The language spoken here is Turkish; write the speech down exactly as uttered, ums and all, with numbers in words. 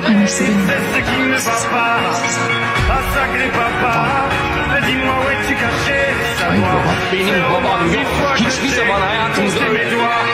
Annesi benim. C'est ce qui ne va pas. Ah sacré papa, dis-moi où es-tu caché? Benim babam yok. Hiçbir zaman hayatımda öyle.